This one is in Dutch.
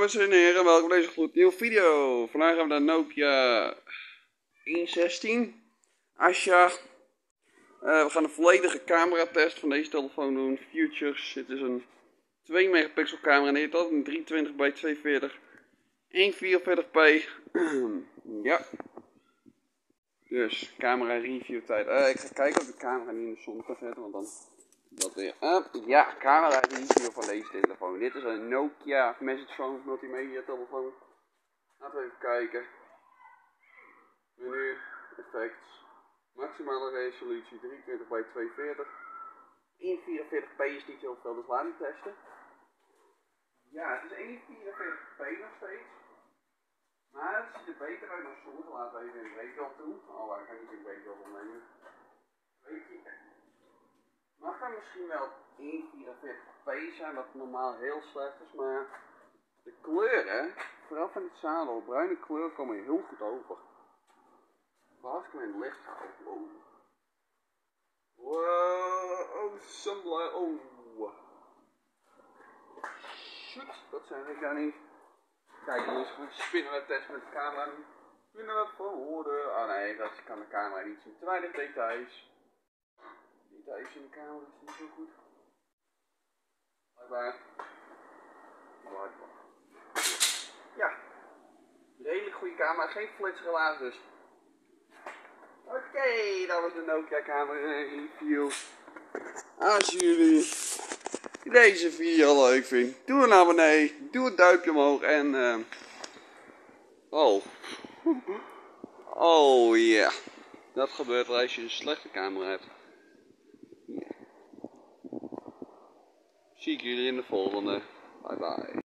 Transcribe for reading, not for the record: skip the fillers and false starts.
dames en heren, welkom bij deze gloednieuwe video. Vandaag hebben we de Nokia 116 Asha. We gaan een volledige camera test van deze telefoon doen. Features, dit is een 2 megapixel camera en die heeft altijd een 320 bij 240 144p. Ja. Dus, camera review tijd. Ik ga kijken of de camera niet in de zon kan zetten, want dan dat weer. Ja, camera review van deze telefoon. Dit is een Nokia Message Phone multimedia telefoon. Laten we even kijken. Menu, effects, maximale resolutie 23 bij 240. 144p is niet heel veel, dus laten we testen. Ja, het is 144p nog steeds. Maar het ziet er beter uit dan soms. Laten we even een breedbeeld doen. Oh, ik ga niet een breedbeeld opnemen. Weet je, mag dan misschien wel 144p zijn, wat normaal heel slecht is, maar de kleuren, vooral van dit zadel, bruine kleur, komen heel goed over. Vooral als ik hem in het licht hou. Wow. Wow, oh, sunlight, oh. Shoot, dat zeg ik daar niet. Kijk, hier is gewoon spinnenweb test met de camera. Spinnenweb verhoorden. Oh nee, dat kan de camera niet zien. Te weinig details. Details in de camera is niet zo goed. Blijkbaar. Ja. Redelijk goede camera. Geen flits helaas dus. Oké, dat was de Nokia camera review. Als jullie deze video leuk vinden, doe een abonnee, doe een duimpje omhoog en oh ja, dat gebeurt als je een slechte camera hebt. Zie ik jullie in de volgende. Bye bye.